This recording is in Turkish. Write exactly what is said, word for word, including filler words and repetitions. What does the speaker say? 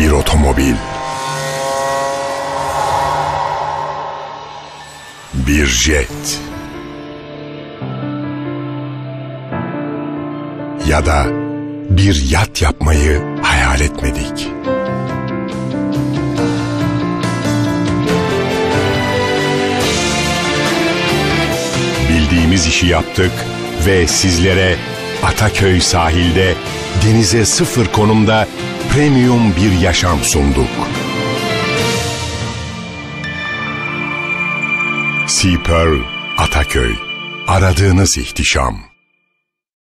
bir otomobil, bir jet ya da bir yat yapmayı hayal etmedik. Bildiğimiz işi yaptık ve sizlere Ataköy sahilde denize sıfır konumda premium bir yaşam sunduk. Sea Pearl Ataköy, aradığınız ihtişam.